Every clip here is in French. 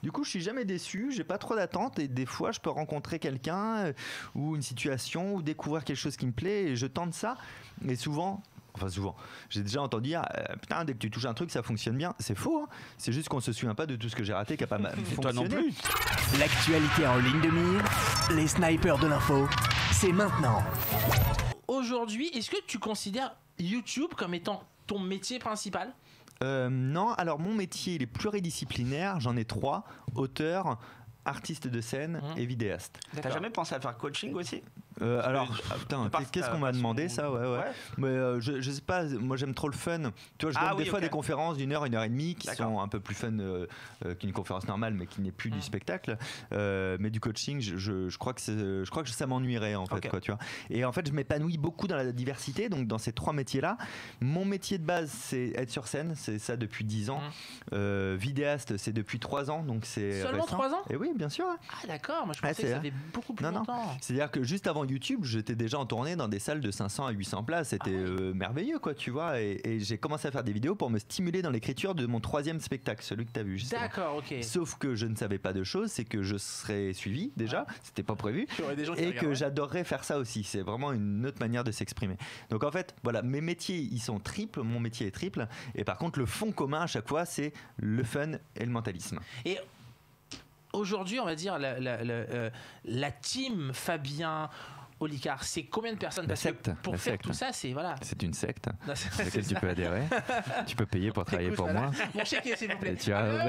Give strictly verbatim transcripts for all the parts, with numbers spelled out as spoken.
Du coup, je suis jamais déçu, j'ai pas trop d'attentes et des fois, je peux rencontrer quelqu'un euh, ou une situation ou découvrir quelque chose qui me plaît et je tente ça. Et souvent. Enfin souvent, j'ai déjà entendu dire euh, putain dès que tu touches un truc ça fonctionne bien. C'est faux, hein. C'est juste qu'on se souvient pas de tout ce que j'ai raté qui a pas mal fonctionné. Toi non plus. L'actualité en ligne de mire, les snipers de l'info, c'est maintenant. Aujourd'hui, est-ce que tu considères YouTube comme étant ton métier principal ? euh, Non, alors mon métier il est pluridisciplinaire, j'en ai trois, auteur, artiste de scène mmh. et vidéaste. T'as jamais pensé à faire coaching aussi ? Euh, alors, ah, putain, qu'est-ce qu'on m'a demandé ça, ouais, ouais. ouais. Mais euh, je, je sais pas, moi j'aime trop le fun. Tu vois, je donne ah, des oui, fois okay. des conférences d'une heure, une heure et demie qui D'accord. sont un peu plus fun euh, euh, qu'une conférence normale, mais qui n'est plus mmh. du spectacle. Euh, mais du coaching, je, je, je crois que je crois que ça m'ennuierait en fait, okay. quoi, tu vois. Et en fait, je m'épanouis beaucoup dans la diversité, donc dans ces trois métiers-là. Mon métier de base, c'est être sur scène, c'est ça depuis dix ans. Mmh. Euh, vidéaste, c'est depuis trois ans, donc c'est seulement trois ans. Et oui, bien sûr. Ah d'accord, moi je pensais ah, que ça avait beaucoup plus non, longtemps. Non. C'est-à-dire que juste avant YouTube, j'étais déjà en tournée dans des salles de cinq cents à huit cents places. C'était ah oui. euh, merveilleux, quoi, tu vois. Et, et j'ai commencé à faire des vidéos pour me stimuler dans l'écriture de mon troisième spectacle, celui que tu as vu. D'accord, ok. Sauf que je ne savais pas de choses, c'est que je serais suivi déjà, ouais. c'était pas prévu. Des gens qui et que j'adorerais faire ça aussi. C'est vraiment une autre manière de s'exprimer. Donc en fait, voilà, mes métiers, ils sont triples. Mon métier est triple. Et par contre, le fond commun à chaque fois, c'est le fun et le mentalisme. Et aujourd'hui, on va dire la, la, la, euh, la team Fabien Olicard, c'est combien de personnes? Parce secte, que pour faire secte. tout ça, c'est voilà. C'est une secte non, à laquelle tu peux adhérer. Tu peux payer pour travailler Écoute, pour voilà. moi. Mon chéquier, s'il vous plaît. Tu as...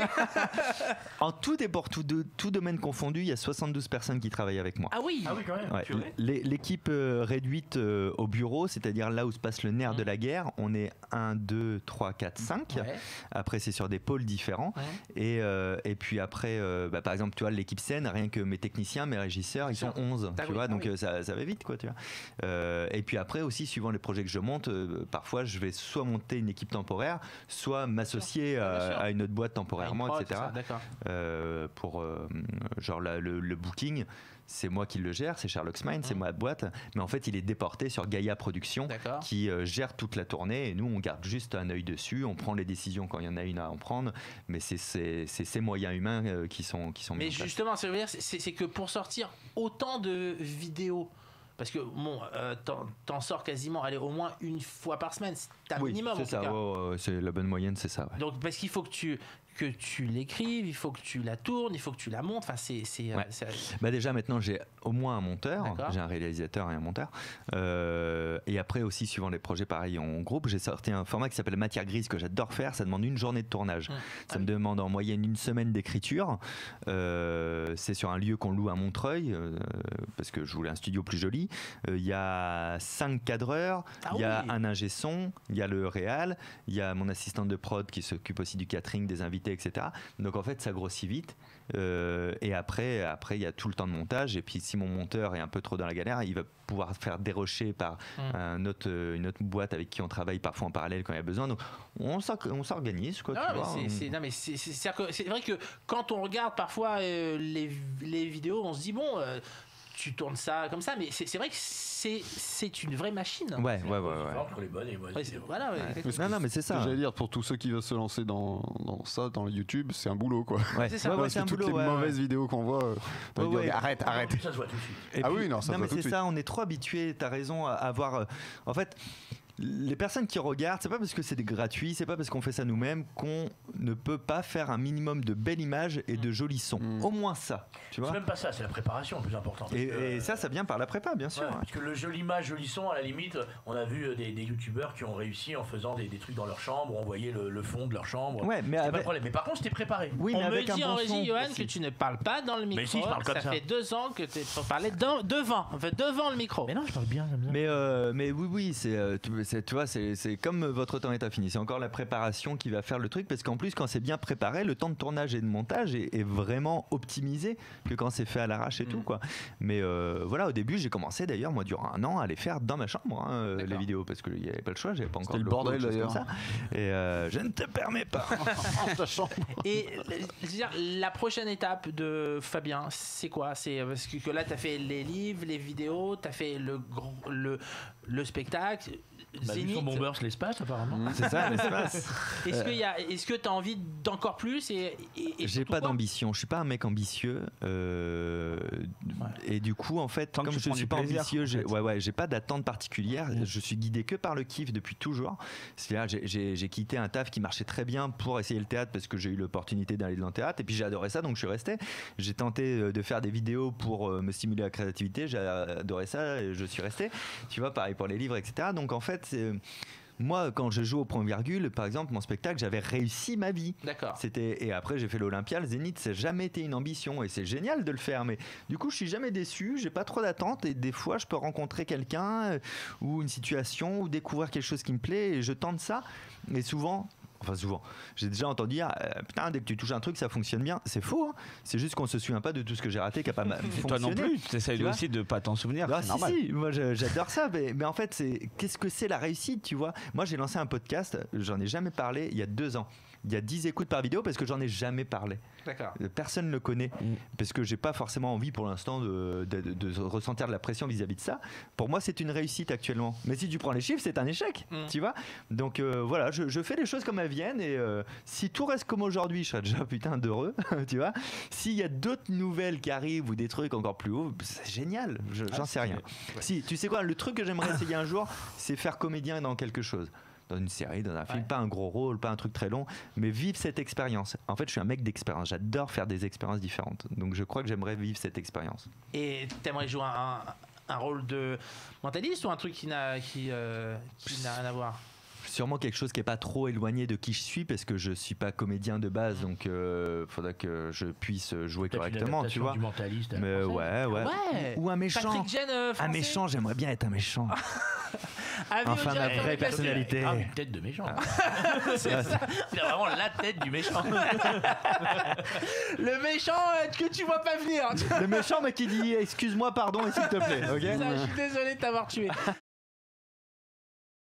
en tout et pour tout, de, tout domaine confondu, il y a soixante-douze personnes qui travaillent avec moi. Ah oui, ah oui quand même. Ouais. L'équipe euh, réduite euh, au bureau, c'est-à-dire là où se passe le nerf mmh. de la guerre, on est un, deux, trois, quatre, cinq. Ouais. Après, c'est sur des pôles différents. Ouais. Et, euh, et puis après, euh, bah, par exemple, tu vois, l'équipe scène, rien que mes techniciens, mes régisseurs, ils sont onze. Tu vois, donc oui. ça, ça va vite, quoi. Tu vois. Euh, et puis après aussi, suivant les projets que je monte, euh, parfois je vais soit monter une équipe temporaire, soit m'associer à, à une autre boîte temporairement, prod, et cetera. Euh, pour euh, genre la, le, le booking, c'est moi qui le gère, c'est Sherlock's Mind, mmh. c'est ma boîte, mais en fait il est déporté sur Gaia Productions qui euh, gère toute la tournée et nous on garde juste un œil dessus, on prend les décisions quand il y en a une à en prendre, mais c'est ces moyens humains euh, qui sont qui sont mis en place. Mais justement, c'est que pour sortir autant de vidéos, parce que bon, euh, t'en sors quasiment, allez, au moins une fois par semaine, c'est un oui, minimum. C'est ça, ouais, ouais, c'est la bonne moyenne, c'est ça. Ouais. Donc parce qu'il faut que tu que tu l'écrives, il faut que tu la tournes, il faut que tu la montes. Enfin, c'est. Ouais. Bah déjà maintenant j'ai au moins un monteur, j'ai un réalisateur et un monteur. Euh, et après aussi suivant les projets pareil en groupe, j'ai sorti un format qui s'appelle Matière Grise que j'adore faire. Ça demande une journée de tournage. Mmh. Ça ah me oui. demande en moyenne une semaine d'écriture. Euh, c'est sur un lieu qu'on loue à Montreuil euh, parce que je voulais un studio plus joli. Il euh, y a cinq cadreurs, il ah y a oui. un ingé son, il y a le réal, il y a mon assistante de prod qui s'occupe aussi du catering, des invités, et cetera. Donc en fait, ça grossit vite. Euh, et après, après, il y a tout le temps de montage. Et puis, si mon monteur est un peu trop dans la galère, il va pouvoir faire dérocher par mmh. un autre, une autre boîte avec qui on travaille parfois en parallèle quand il y a besoin. Donc, on s'organise, quoi. C'est vrai que quand on regarde parfois euh, les, les vidéos, on se dit bon. Euh, tu tournes ça comme ça, mais c'est vrai que c'est une vraie machine. Ouais, ouais, ouais. ouais. Pour les bonnes et ouais, voilà, ouais. Ouais. Non, non, mais c'est ça. J'allais dire, pour tous ceux qui veulent se lancer dans, dans ça, dans le YouTube, c'est un boulot, quoi. Ouais, c'est ça. Ouais, ouais, parce que un toutes boulot, les ouais, mauvaises ouais. vidéos qu'on voit, euh, ouais, ouais. dire, arrête, arrête. Ça se voit tout de suite. Et ah puis, oui, non, ça non, se voit tout de suite. C'est ça, on est trop habitués, t'as raison, à avoir... Euh, en fait... Les personnes qui regardent, c'est pas parce que c'est gratuit, c'est pas parce qu'on fait ça nous-mêmes qu'on ne peut pas faire un minimum de belle image et de jolis sons. Mmh. Au moins ça, tu vois. C'est même pas ça, c'est la préparation le plus important. Et, que, et ça, ça vient par la prépa, bien sûr. Ouais, parce que le joli image, joli son, à la limite, on a vu des, des youtubeurs qui ont réussi en faisant des, des trucs dans leur chambre, on voyait le, le fond de leur chambre. Ouais, mais avec... pas de problème. Mais par contre, c'était préparé. Oui, on mais me avec dit un en bon régie, Johan, aussi. que tu ne parles pas dans le micro. Mais si, je parle comme ça. Ça fait deux ans que tu parlais devant, en fait, devant le micro. Mais non, je parle bien, j'aime bien. Mais, euh, mais oui, oui, c'est, euh, tu, tu vois, c'est comme votre temps est infini. C'est encore la préparation qui va faire le truc, parce qu'en plus, quand c'est bien préparé, le temps de tournage et de montage est, est vraiment optimisé que quand c'est fait à l'arrache et mmh. tout, quoi. Mais euh, voilà, au début, j'ai commencé d'ailleurs, moi, durant un an, à les faire dans ma chambre, hein, les vidéos, parce qu'il n'y avait pas le choix, j'avais pas encore le bordel d'ailleurs. Ça. Et euh, je ne te permets pas. Ta chambre. Et dire, la prochaine étape de Fabien, c'est quoi? C'est parce que là, tu as fait les livres, les vidéos, tu as fait le, le, le spectacle. Bah, vu son Bombers l'espace apparemment. Mmh. C'est ça l'espace. Est-ce que y a, est-ce que t'as envie d'encore plus et, et, et j'ai pas quoi d'ambition, je suis pas un mec ambitieux euh, ouais. Et du coup en fait Tant comme je suis pas plaisir, ambitieux, en fait. j'ai, ouais ouais, j'ai pas d'attente particulière, mmh. je suis guidé que par le kiff depuis toujours. C'est-à-dire j'ai, j'ai, j'ai quitté un taf qui marchait très bien pour essayer le théâtre parce que j'ai eu l'opportunité d'aller dans le théâtre et puis j'ai adoré ça donc je suis resté. J'ai tenté de faire des vidéos pour me stimuler la créativité, j'ai adoré ça et je suis resté. Tu vois, pareil pour les livres, et cetera. Donc en fait c'est... Moi, quand je joue au point virgule, par exemple, mon spectacle, j'avais réussi ma vie. D'accord. C'était... Et après, j'ai fait l'Olympia, le Zénith, ça n'a jamais été une ambition et c'est génial de le faire. Mais du coup, je suis jamais déçu, j'ai pas trop d'attentes et des fois, je peux rencontrer quelqu'un euh, ou une situation ou découvrir quelque chose qui me plaît et je tente ça. Mais souvent. Enfin souvent, j'ai déjà entendu dire euh, putain dès que tu touches un truc ça fonctionne bien, c'est faux hein. C'est juste qu'on se souvient pas de tout ce que j'ai raté qui a pas mal fonctionné. Toi non plus, tu essayes aussi de pas t'en souvenir, non, c'est si, normal. Si, moi je, j'adore ça, mais, mais en fait c'est qu'est-ce que c'est la réussite, tu vois. Moi j'ai lancé un podcast, j'en ai jamais parlé il y a deux ans. Il y a dix écoutes par vidéo parce que j'en ai jamais parlé. D'accord. Personne ne le connaît mmh. parce que j'ai pas forcément envie pour l'instant de, de, de, de ressentir de la pression vis-à-vis de ça. Pour moi, c'est une réussite actuellement. Mais si tu prends les chiffres, c'est un échec, mmh. tu vois. Donc euh, voilà, je, je fais les choses comme elles viennent et euh, si tout reste comme aujourd'hui, je serais déjà putain d'heureux, tu vois. S'il y a d'autres nouvelles qui arrivent ou des trucs encore plus hauts, c'est génial. Je, ah, j'en sais rien. Ouais. Si, tu sais quoi, le truc que j'aimerais essayer un jour, c'est faire comédien dans quelque chose. Dans une série, dans un film, ouais. Pas un gros rôle, pas un truc très long, mais vivre cette expérience. En fait, je suis un mec d'expérience. J'adore faire des expériences différentes. Donc, je crois que j'aimerais vivre cette expérience. Et t'aimerais jouer un, un rôle de mentaliste ou un truc qui n'a, qui, euh, qui n'a rien à voir? Sûrement quelque chose qui n'est pas trop éloigné de qui je suis parce que je ne suis pas comédien de base, donc il euh, faudrait que je puisse jouer peut-être correctement, tu vois. Du mentaliste. Mais ouais, ouais. ouais. Ou un méchant. Patrick Gene, euh, un méchant, j'aimerais bien être un méchant. Enfin, ma vraie personnalité. Ah, une tête de méchant. C'est ça. C'est vraiment la tête du méchant. Le méchant euh, que tu vois pas venir. Le méchant, mais qui dit excuse-moi, pardon, et s'il te plaît. Okay. Ça, je suis désolé de t'avoir tué.